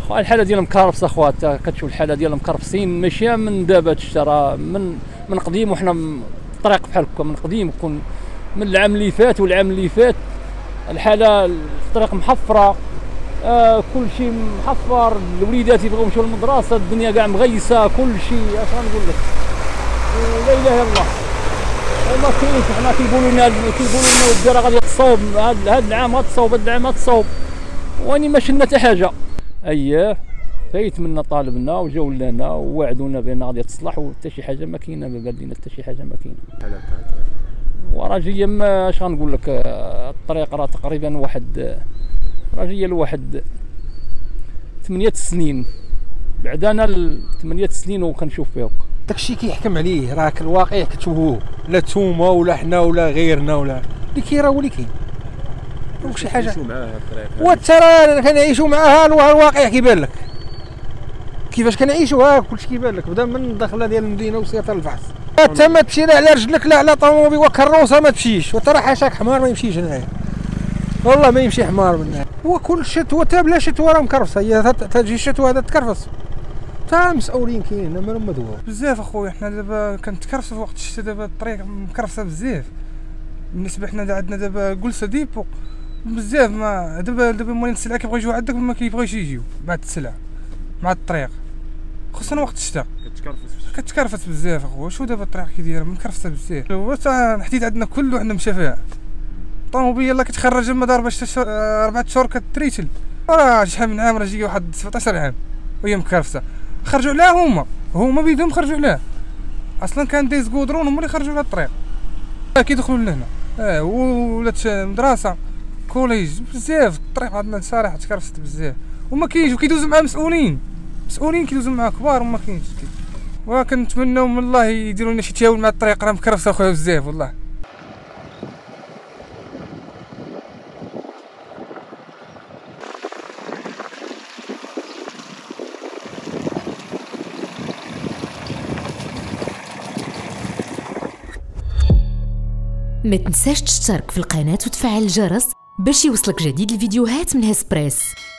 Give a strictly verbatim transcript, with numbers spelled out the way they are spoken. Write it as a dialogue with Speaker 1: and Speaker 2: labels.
Speaker 1: الحاله ديال مكرفصه خوات، كتشوف الحاله ديال مكرفصين ماشي من دابا تشرى، من من قديم، وحنا الطريق بحال هكا من قديم، كون من العام اللي فات والعام اللي فات الحاله الطريق محفره، آه كل شيء محفر، الوليدات يبغيو يمشيو للمدرسه، الدنيا كاع مغيسه، كل شيء اش غنقول لك، لا اله الا الله. وما كاينش، حنا كيقولوا لنا كيقولوا لنا ودي راه غادي تصاوب هذا العام، غتصاوب هذا العام غتصاوب، واني ما شلنا حتى حاجه. اييه فايت منا طالبنا وجاو لنا ووعدونا بان غادي تصلح، وحتى شي حاجه ما كاينه، ما بان لنا حتى شي حاجه ما كاينه. وراه جايه ما اش غنقول لك، الطريق راه تقريبا واحد راه جايه لواحد ثمانية سنين، بعد انا ثمانية سنين وكنشوف فيهم.
Speaker 2: داكشي كيحكم عليه، راك الواقع كتشوفوه، لا نتوما ولا حنا ولا غيرنا ولا اللي كاين راه هو اللي كاين. دونك شي حاجه وانت راه كنعيشوا معاها، الواقع كيبان لك كيفاش كنعيشوا، ها كلشي كيبان لك، بدا من الدخله ديال المدينه وسير الفحص. انت ما تمشي لا على رجلك لا على طوموبيل وكروسه ما تمشيش، وانت راه حاشاك حمار ما يمشيش هنايا، والله ما يمشي حمار من هنا. وكل شتوه تا بلا شتوه راه مكرفصه، هي تجي الشتوه هذا تكرفص، تا مسؤولين كاينين ما لهم مدوى
Speaker 3: بزاف اخويا. حنا دابا كنتكرفصوا في وقت الشتا، دابا الطريق مكرفصه بزاف بالنسبه حنا عندنا دابا جلسه ديبو بزاف، ما دابا دابا مولين السلعه كيبغيو يجيو عندك ما كيبغيوش يجيو مع السلعه مع الطريق، خصوصا وقت الشتا كتكرفس كتكرفس بزاف اخويا. شو دابا الطريق كي دايره مكرفسه بزاف، حتى حديد عندنا كله عندنا مشافاه، الطوموبيل يلاه كتخرج المدار باش اربعة شهور كتريتل، راه شحال من عام راه جاي واحد سبعطاش عام وهي مكرفسه، خرجوا عليها هما هما بيدهم خرجوا عليها، اصلا كان دايز كودرون هما اللي خرجوا على الطريق كيدخلوا لهنا. اه ولات مدرسه كوليج بزاف، الطريق عندنا صراحه تكرفست بزاف، وما كاينش، وكيدوزوا مع مسؤولين مسؤولين كيدوزوا مع كبار وما كاينش. وكنتمناو من الله يديروا لنا شي تهاون مع الطريق، راه مكرفسه اخويا بزاف والله.
Speaker 4: ما تنساش تشترك في القناة وتفعل الجرس باش يوصلك جديد الفيديوهات من هسبريس.